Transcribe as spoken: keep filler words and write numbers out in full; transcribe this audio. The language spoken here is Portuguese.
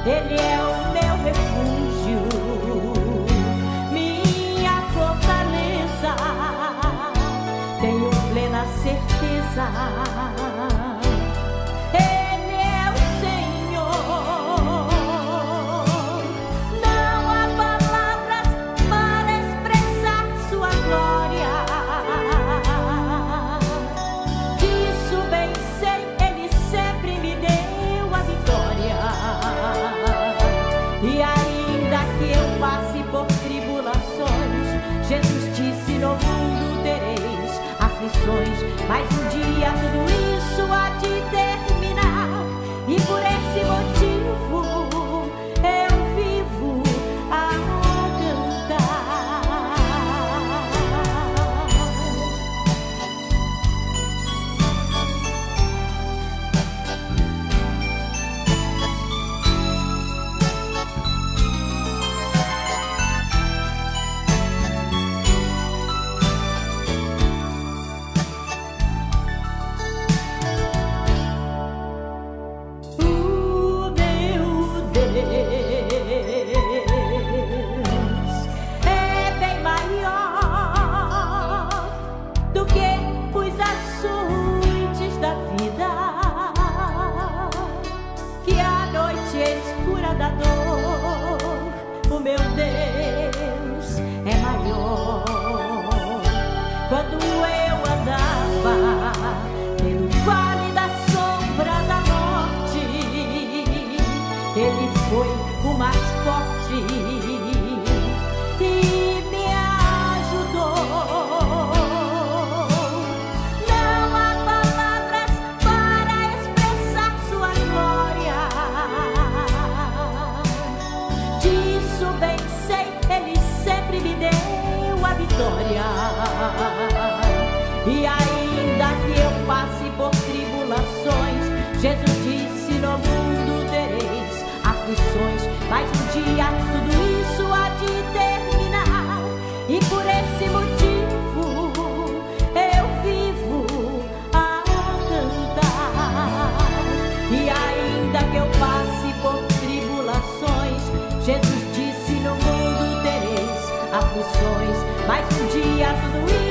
Ele é o meu refúgio, minha fortaleza. Tenho plena certeza. Ele é o Senhor. Não há palavras para expressar sua glória. Disso bem sei, Ele sempre me deu a vitória. E ainda que eu passe por tribulações, Jesus disse: no mundo tereis aflições, mas um dia tudo isso há de terminar. E por esse motivo eu vivo a cantar. Da dor, o meu Deus é maior. Quando eu andava pelo vale da sombra da morte, Ele foi o mais forte e me ajudou. Não há palavras para expressar sua glória. Disso bem sei, Ele sempre me deu a vitória. E ainda que eu passe por tribulações, Jesus disse: no mundo tereis aflições, mas um dia tudo isso há de terminar. E por esse motivo eu vivo a cantar. E ainda que eu passe por tribulações, Jesus disse: no mundo tereis aflições, mas um dia tudo isso